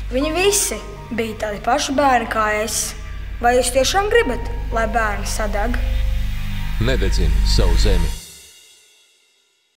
Viņi visi bija tādi paši bērni kā es. Vai jūs tiešām gribat, lai bērni sadeg? Nededzini savu zemi.